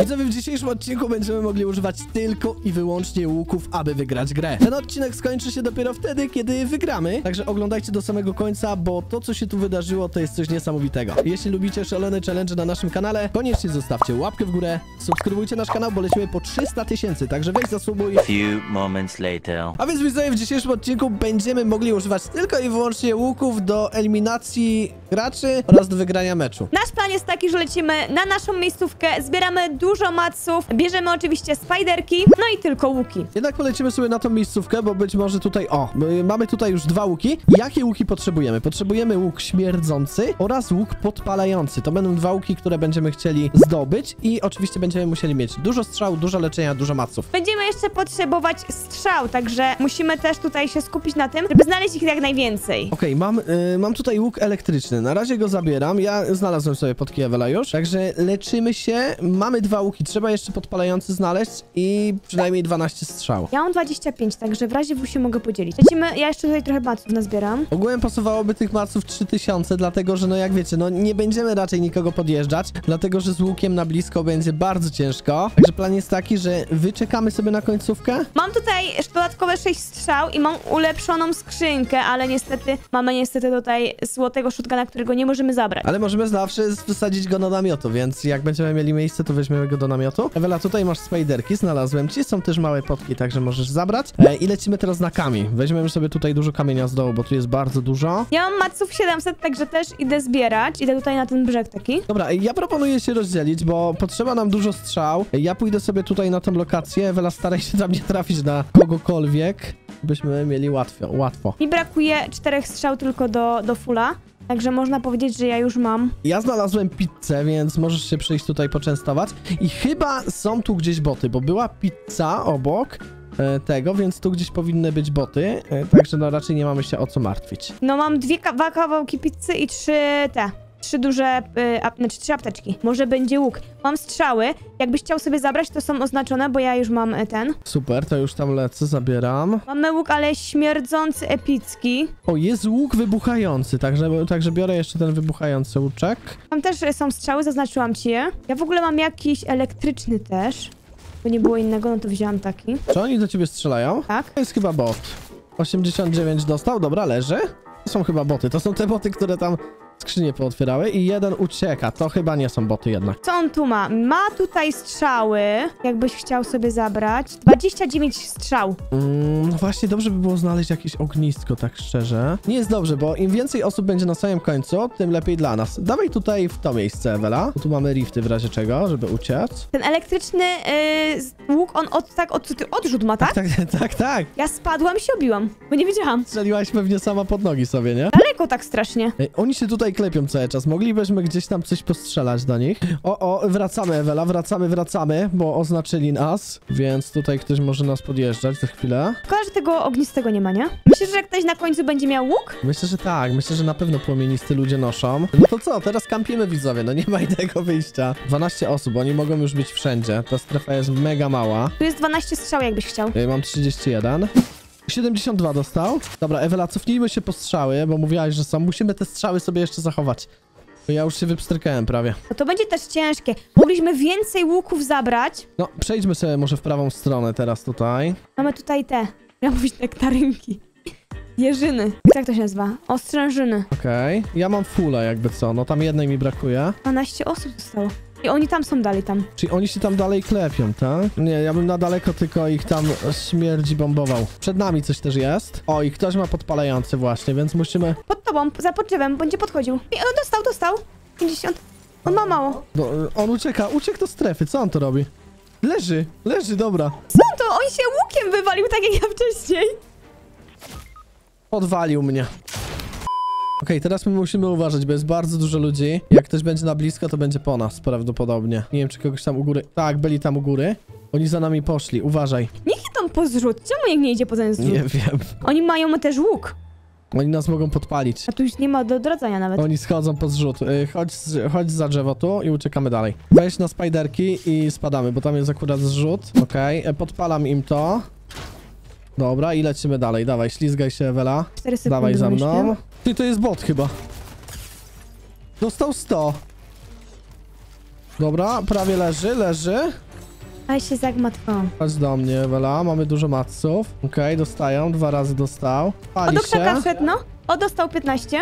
Widzowie, w dzisiejszym odcinku będziemy mogli używać tylko i wyłącznie łuków, aby wygrać grę. Ten odcinek skończy się dopiero wtedy, kiedy wygramy, także oglądajcie do samego końca, bo to, co się tu wydarzyło, to jest coś niesamowitego. Jeśli lubicie szalone challenge na naszym kanale, koniecznie zostawcie łapkę w górę, subskrybujcie nasz kanał, bo lecimy po 300 000, także weź zasubskrybujcie. Few moments later. A więc widzowie, w dzisiejszym odcinku będziemy mogli używać tylko i wyłącznie łuków do eliminacji graczy oraz do wygrania meczu. Nasz plan jest taki, że lecimy na naszą miejscówkę, zbieramy dużo maców, bierzemy oczywiście spajderki, no i tylko łuki. Jednak polecimy sobie na tą miejscówkę, bo być może tutaj, mamy tutaj już 2 łuki. Jakie łuki potrzebujemy? Potrzebujemy łuk śmierdzący oraz łuk podpalający. To będą 2 łuki, które będziemy chcieli zdobyć i oczywiście będziemy musieli mieć dużo strzał, dużo leczenia, dużo maców. Będziemy jeszcze potrzebować strzał, także musimy też tutaj się skupić na tym, żeby znaleźć ich jak najwięcej. Okej, mam tutaj łuk elektryczny. Na razie go zabieram. Ja znalazłem sobie pod Ewela już. Także leczymy się. Mamy 2 łuki. Trzeba jeszcze podpalający znaleźć i przynajmniej 12 strzał. Ja mam 25, także w razie W się mogę podzielić. Lecimy, ja jeszcze tutaj trochę maców nazbieram. Ogółem pasowałoby tych maców 3000, dlatego że no jak wiecie, no nie będziemy raczej nikogo podjeżdżać, dlatego że z łukiem na blisko będzie bardzo ciężko. Także plan jest taki, że wyczekamy sobie na końcówkę. Mam tutaj dodatkowe 6 strzał i mam ulepszoną skrzynkę, ale niestety mamy tutaj złotego shotguna, którego nie możemy zabrać. Ale możemy zawsze wysadzić go do namiotu, więc jak będziemy mieli miejsce, to weźmiemy go do namiotu. Ewela, tutaj masz spajderki, znalazłem ci. Są też małe potki, także możesz zabrać. I lecimy teraz na kamień. Weźmiemy sobie tutaj dużo kamienia z dołu, bo tu jest bardzo dużo. Ja mam maców 700, także też idę zbierać. Idę tutaj na ten brzeg taki. Dobra, ja proponuję się rozdzielić, bo potrzeba nam dużo strzał. Ja pójdę sobie tutaj na tą lokację. Ewela, staraj się tam nie trafić na kogokolwiek, byśmy mieli łatwo. Mi brakuje 4 strzał tylko do fulla. Także można powiedzieć, że ja już mam. Ja znalazłem pizzę, więc możesz się przyjść tutaj poczęstować. I chyba są tu gdzieś boty, bo była pizza obok tego, więc tu gdzieś powinny być boty. Także no raczej nie mamy się o co martwić. No mam 2 kawałki pizzy i 3 duże, znaczy 3 apteczki. Może będzie łuk. Mam strzały. Jakbyś chciał sobie zabrać, to są oznaczone, bo ja już mam ten. Super, to już tam lecę, zabieram. Mamy łuk, ale śmierdzący, epicki. O, jest łuk wybuchający, także biorę jeszcze ten wybuchający łuczek. Tam też są strzały, zaznaczyłam ci je. Ja w ogóle mam jakiś elektryczny też. Bo nie było innego, no to wziąłam taki. Czy oni do ciebie strzelają? Tak. To jest chyba bot. 89 dostał, dobra, leży. To są chyba boty, to są te boty, które tam skrzynie pootwierały i jeden ucieka. To chyba nie są boty jednak. Co on tu ma? Ma tutaj strzały, jakbyś chciał sobie zabrać. 29 strzał. No właśnie, dobrze by było znaleźć jakieś ognisko, tak szczerze. Nie jest dobrze, bo im więcej osób będzie na samym końcu, tym lepiej dla nas. Dawaj tutaj w to miejsce, Ewela. Tu mamy rifty w razie czego, żeby uciec. Ten elektryczny łuk, on odrzut ma, tak? Tak. Ja spadłam i się obiłam, bo nie wiedziałam. Strzeliłaś pewnie sama pod nogi sobie, nie? Daleko tak strasznie. Ej, oni się tutaj klepią cały czas. Moglibyśmy gdzieś tam coś postrzelać do nich. Wracamy, Ewela, wracamy, bo oznaczyli nas, więc tutaj ktoś może nas podjeżdżać za chwilę. Szkoda, że tego ognistego nie ma, nie? Myślisz, że ktoś na końcu będzie miał łuk? Myślę, że tak. Myślę, że na pewno płomienisty ludzie noszą. No to co? Teraz kampimy, widzowie. No nie ma innego wyjścia. 12 osób. Oni mogą już być wszędzie. Ta strefa jest mega mała. Tu jest 12 strzał, jakbyś chciał. Ja mam 31. 72 dostał. Dobra, Ewela, cofnijmy się po strzały, bo mówiłaś, że są. Musimy te strzały sobie jeszcze zachować. Bo ja już się wypstrykałem prawie. No to będzie też ciężkie. Mogliśmy więcej łuków zabrać. No, przejdźmy sobie może w prawą stronę teraz tutaj. Mamy tutaj miałam mówić nektarynki. Jeżyny. Jak to się nazywa? Ostrężyny. Okej. Ja mam fulla jakby co. No tam jednej mi brakuje. 12 osób zostało. I oni tam są dalej tam. Czyli oni się tam dalej klepią, tak? Nie, ja bym na daleko tylko ich tam śmierdzi bombował. Przed nami coś też jest. O, i ktoś ma podpalający właśnie, więc musimy... Pod tobą, za drzewem, będzie podchodził. I on dostał. 50. On ma mało. No, on uciekł do strefy. Co on to robi? Leży, dobra. Co to? On się łukiem wywalił, tak jak ja wcześniej. Podwalił mnie. Okej, teraz my musimy uważać, bo jest bardzo dużo ludzi. Jak ktoś będzie na blisko, to będzie po nas prawdopodobnie. Nie wiem, czy kogoś tam u góry... Tak, byli tam u góry. Oni za nami poszli, uważaj. Niech idą po zrzut. Czemu nikt nie idzie po ten zrzut? Nie wiem. Oni mają też łuk. Oni nas mogą podpalić. A tu już nie ma do odradzania nawet. Oni schodzą po zrzut. Chodź za drzewo tu i uciekamy dalej. Weź na spajderki i spadamy, bo tam jest akurat zrzut. Okej, podpalam im to. Dobra, i lecimy dalej. Dawaj, ślizgaj się, Ewela. 4 sekundy. Dawaj za mną. Myślę. Ty, to jest bot chyba. Dostał 100. Dobra, prawie leży. Ale się zagmatwałam. Chodź do mnie, Ewela. Mamy dużo matców. Okej, dostają. 2 razy dostał. O, Pali do się. krzaka wszedł, no. O, dostał 15.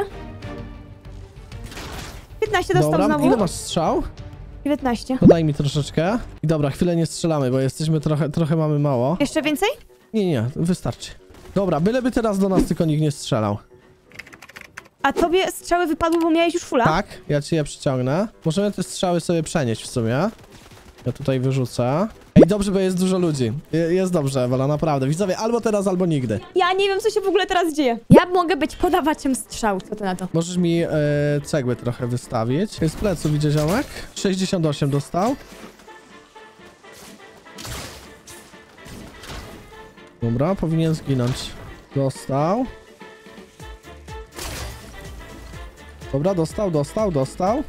15 dostał Dobra, znowu. ile masz strzał? 19. Podaj mi troszeczkę. I dobra, chwilę nie strzelamy, bo jesteśmy trochę mamy mało. Jeszcze więcej? Nie, wystarczy. Dobra, byleby teraz do nas tylko nikt nie strzelał. A tobie strzały wypadły, bo miałeś już fula? Tak, ja ci je przyciągnę. Możemy te strzały sobie przenieść w sumie. Ja tutaj wyrzucę. Ej, dobrze, bo jest dużo ludzi. Jest dobrze, Ewela, naprawdę. Widzowie, albo teraz, albo nigdy. Ja nie wiem, co się w ogóle teraz dzieje. Ja mogę być podawaczem strzał, co ty na to? Możesz mi cegły trochę wystawić. Z pleców idzie ziomek. 68 dostał. Dobra, powinien zginąć. Dostał. Dobra, dostał.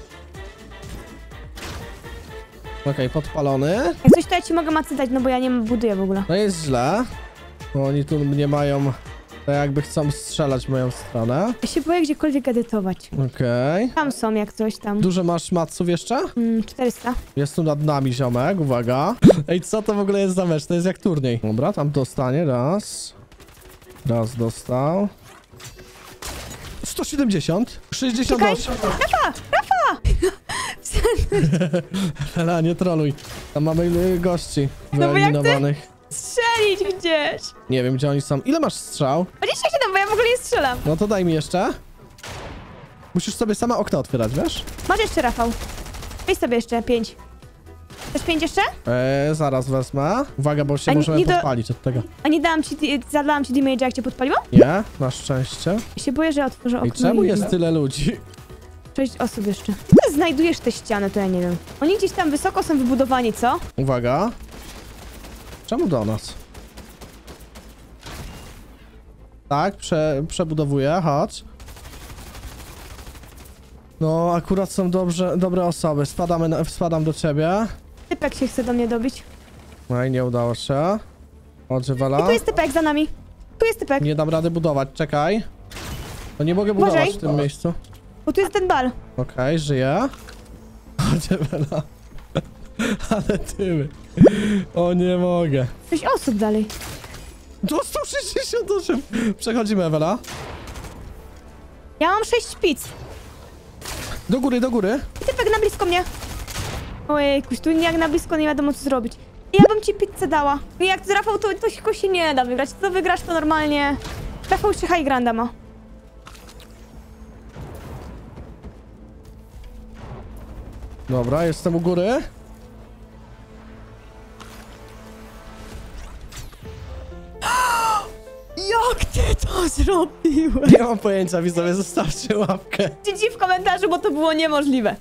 Okej, podpalony. Jak coś, to ja ci mogę macy dać, no bo ja nie buduję w ogóle. No jest źle. Bo oni tu mnie mają... To jakby chcą strzelać w moją stronę. Ja się boję gdziekolwiek edytować. Okej. Tam są, jak coś tam. Duże masz matców jeszcze? 400. Jest tu nad nami ziomek, uwaga. Ej, co to w ogóle jest za mecz? To jest jak turniej. Dobra, tam dostanie, raz. Raz dostał. 170. 68. Rafa! Hela, nie troluj. Tam mamy gości No bo jak ty- wyeliminowanych. Strzelić gdzieś! Nie wiem, gdzie oni są. Ile masz strzał? 27, bo ja w ogóle nie strzelam. No to daj mi jeszcze. Musisz sobie sama okno otwierać, wiesz? Masz jeszcze, Rafał. Weź sobie jeszcze 5. Chcesz 5 jeszcze? Zaraz wezmę. Uwaga, bo się A możemy nie do- podpalić od tego. A nie zadałam ci damage, jak cię podpaliło? Nie, na szczęście. Ja się boję, że otworzę okno. I czemu i- jest tyle ludzi? 6 osób jeszcze. Ty znajdujesz te ściany, to ja nie wiem. Oni gdzieś tam wysoko są wybudowani, co? Uwaga. Czemu do nas? Tak, przebudowuję, chodź. No, akurat są dobre osoby. Spadam do ciebie. Typek się chce do mnie dobić. No i nie udało się. Chodź, I Ewela. tu jest typek za nami. Tu jest typek. Nie dam rady budować, czekaj. No nie mogę budować Uważaj. w tym miejscu. Bo tu jest ten bal. Okej, żyję. Chodź, Ewela. Ale tyły. O, nie mogę. 6 osób dalej. Dostał 68. Przechodzimy, Ewela. Ja mam 6 szpic. Do góry. I typek na blisko mnie. Ojejkuś, tu jak na blisko nie wiadomo co zrobić. Ja bym ci pizzę dała. I jak z Rafał, to się nie da wygrać. To wygrasz to normalnie. Rafał jeszcze high granda ma. Dobra, jestem u góry. Jak ty to zrobiłeś? Nie mam pojęcia, widzowie, zostawcie łapkę. GG w komentarzu, bo to było niemożliwe.